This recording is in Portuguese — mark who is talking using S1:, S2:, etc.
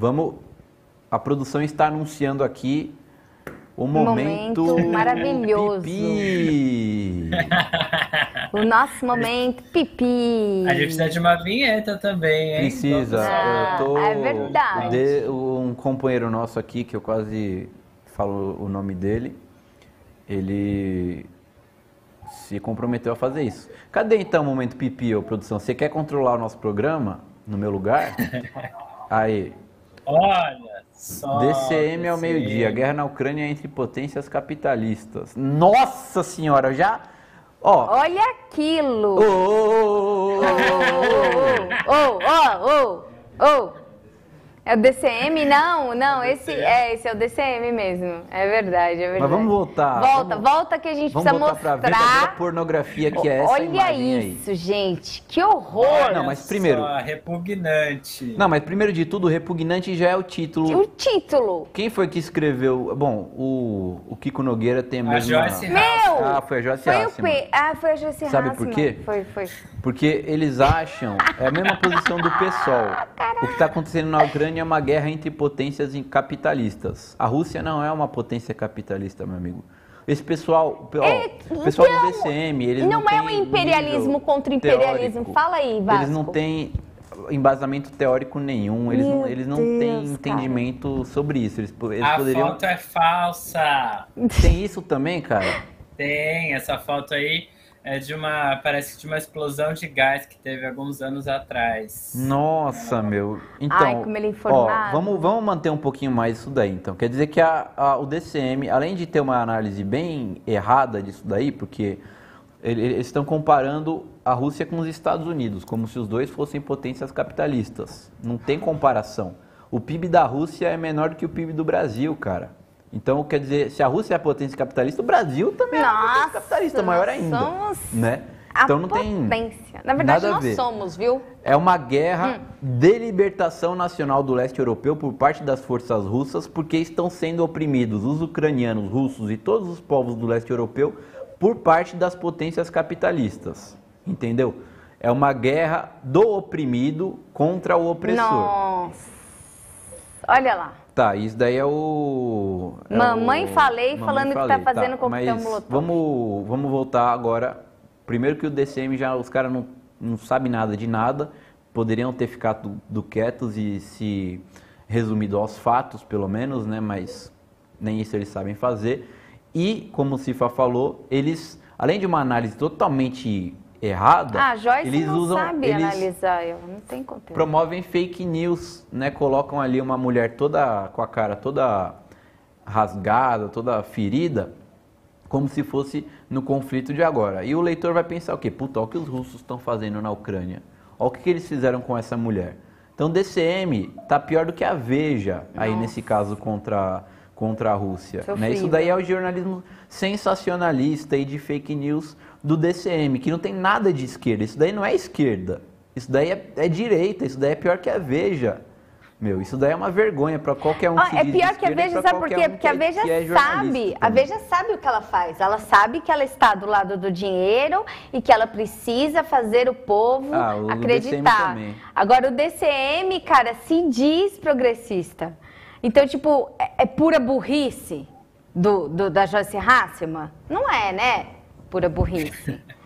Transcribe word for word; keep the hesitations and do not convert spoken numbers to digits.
S1: Vamos... A produção está anunciando aqui o momento...
S2: momento maravilhoso.
S1: Pipi.
S2: O nosso momento pipi.
S3: A gente precisa de uma vinheta também, hein?
S1: Precisa.
S2: Ah,
S1: eu tô...
S2: é verdade.
S1: De... Um companheiro nosso aqui, que eu quase falo o nome dele, ele se comprometeu a fazer isso. Cadê então o momento pipi, ô produção? Você quer controlar o nosso programa no meu lugar? Aí.
S3: Olha só.
S1: D C M ao meio-dia. Guerra na Ucrânia entre potências capitalistas. Nossa senhora, já... Ó.
S2: Olha aquilo.
S1: Ô,
S2: Ô, ô, ô, ô. É o D C M? Não, não, esse é, esse é o D C M mesmo. É verdade, é verdade.
S1: Mas vamos voltar.
S2: Volta,
S1: vamos,
S2: volta que a gente
S1: vamos
S2: precisa
S1: voltar pra
S2: mostrar.
S1: verdadeira pornografia que é essa
S2: Olha
S1: imagem
S2: isso,
S1: aí.
S2: gente. Que horror.
S3: Olha
S1: Não, mas primeiro-
S3: só, repugnante.
S1: Não, mas primeiro de tudo, repugnante já é o título.
S2: O título.
S1: Quem foi que escreveu? Bom, o, o Kiko Nogueira tem a
S3: A
S1: mesma...
S3: Joyce
S2: Meu!
S1: Ah, foi a Joyce
S2: Foi o
S1: Hasselman.
S2: P. Ah, foi a Joyce
S1: Sabe
S2: Hasselman.
S1: por quê?
S2: Foi, foi.
S1: Porque eles acham, é a mesma posição do PSOL. O que está acontecendo na Ucrânia é uma guerra entre potências capitalistas. A Rússia não é uma potência capitalista, meu amigo. Esse pessoal, ó,
S2: É,
S1: o pessoal
S2: não,
S1: do D C M, eles não,
S2: não é um
S1: têm
S2: imperialismo
S1: nível
S2: contra imperialismo.
S1: teórico.
S2: Fala aí, Vasco.
S1: Eles não têm embasamento teórico nenhum, eles,
S2: Meu
S1: não, eles não têm
S2: Deus,
S1: entendimento sobre isso. Eles, eles
S3: A
S1: poderiam...
S3: foto é falsa.
S1: Tem isso também, cara?
S3: Tem, essa foto aí é de uma, parece de uma explosão de gás que teve alguns anos atrás.
S1: Nossa, meu. Então,
S2: Ai, como ele é informado.
S1: ó, vamos, vamos manter um pouquinho mais isso daí, então. Quer dizer que a, a- o D C M, além de ter uma análise bem errada disso daí, porque ele- eles estão comparando a Rússia com os Estados Unidos, como se os dois fossem potências capitalistas. Não tem comparação. O P I B da Rússia é menor do que o P I B do Brasil, cara. Então, quer dizer, se a Rússia é a potência capitalista, o Brasil também é a
S2: Nossa,
S1: potência capitalista, maior
S2: nós
S1: ainda.
S2: somos
S1: Né?
S2: A
S1: Então não tem
S2: potência. Na verdade,
S1: nada a
S2: nós
S1: ver.
S2: somos, viu?
S1: É uma guerra
S2: Hum.
S1: de libertação nacional do leste europeu por parte das forças russas, porque estão sendo oprimidos os ucranianos, russos e todos os povos do leste europeu por parte das potências capitalistas. Entendeu? É uma guerra do oprimido contra o opressor.
S2: Nossa. Olha lá.
S1: Tá, isso daí é o... é
S2: Mamãe
S1: o-
S2: falei
S1: Mamãe
S2: falando que tá
S1: falei,
S2: fazendo coquetel
S1: mas
S2: molotov.
S1: vamos, vamos voltar agora. Primeiro que o D C M já, os caras não, não sabem nada de nada, poderiam ter ficado do quietos e se resumido aos fatos, pelo menos, né? Mas nem isso eles sabem fazer. E, como o Cifa falou, eles, além de uma análise totalmente errada,
S2: Ah, a Joyce
S1: eles
S2: não
S1: usam,
S2: sabe
S1: eles
S2: analisar, eu não tem conteúdo.
S1: promovem fake news, né? Colocam ali uma mulher toda com a cara toda rasgada, toda ferida, como se fosse no conflito de agora. E o leitor vai pensar o quê? Puta, olha o que os russos estão fazendo na Ucrânia. Olha o que, que eles fizeram com essa mulher. Então D C M tá pior do que a Veja aí
S2: Nossa.
S1: nesse caso contra, contra a Rússia. Né?
S2: Sofrível.
S1: Isso daí é o jornalismo sensacionalista e de fake news do D C M, que não tem nada de esquerda. Isso daí não é esquerda. Isso daí é, é direita. Isso daí é pior que a Veja. Meu, isso daí é uma vergonha para qualquer um
S2: Ó,
S1: que
S2: é
S1: diz de
S2: pior que a
S1: esquerda e
S2: Veja,
S1: pra
S2: sabe por
S1: qualquer
S2: quê?
S1: um
S2: Porque a
S1: que é-
S2: Veja
S1: que é
S2: sabe,
S1: jornalista
S2: a
S1: também.
S2: Veja sabe o que ela faz. Ela sabe que ela está do lado do dinheiro e que ela precisa fazer o povo
S1: Ah, o do D C M
S2: acreditar.
S1: também.
S2: Agora, o D C M, cara, se diz progressista. Então, tipo, é, é pura burrice do, do- da Joyce Hasselman? Não é, né? Pura burrice.